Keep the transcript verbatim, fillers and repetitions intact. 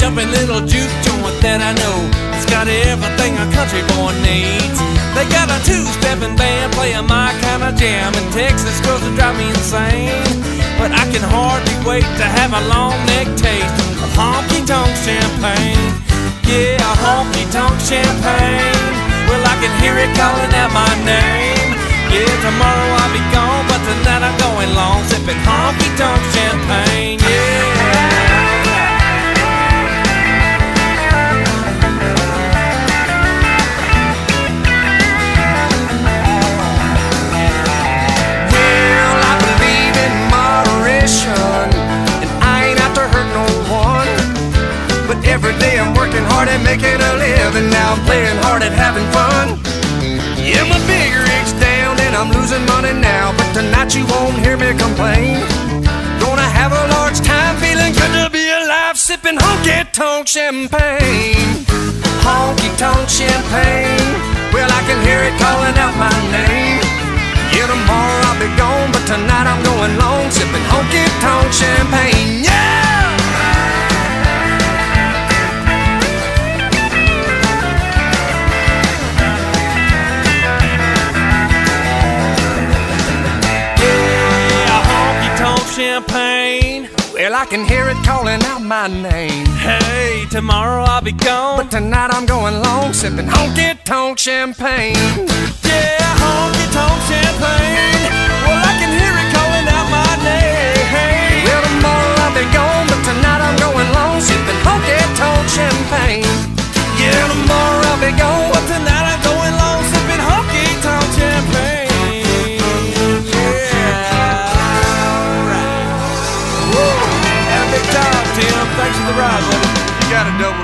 jumping little juke joint that I know. It's got everything a country boy needs. They got a two-stepping band playing my kind of jam, and Texas girls that drive me insane. But I can hardly wait to have a long neck taste of Honky Tonk Champagne. Yeah, Honky Tonk Champagne. Well, I can hear it calling out my name. Yeah, tomorrow I'll be gone, but tonight I'm going long, sipping Honky Tonk Champagne. Yeah. Every day I'm working hard at making a living. Now I'm playing hard at having fun. Yeah, my big rig's down and I'm losing money now, but tonight you won't hear me complain. Gonna have a large time, feeling good to be alive, sipping Honky Tonk Champagne. Honky Tonk Champagne. Well, I can hear it calling out my name. Yeah, tomorrow I'll be gone, but tonight I'm going long, sipping Honky Tonk Champagne. Yeah! Champagne. Well, I can hear it calling out my name. Hey, tomorrow I'll be gone, but tonight I'm going long, sipping Honky Tonk Champagne. Yeah, Honky Tonk Champagne. Well, I can hear it calling out my name. Well, tomorrow I'll be gone, but tonight I'm going long, sipping Honky Tonk Champagne. Yeah, tomorrow I'll be gone, but tonight I'm going long, sipping Honky Tonk Champagne. Tim, thanks for the ride, buddy. You got a double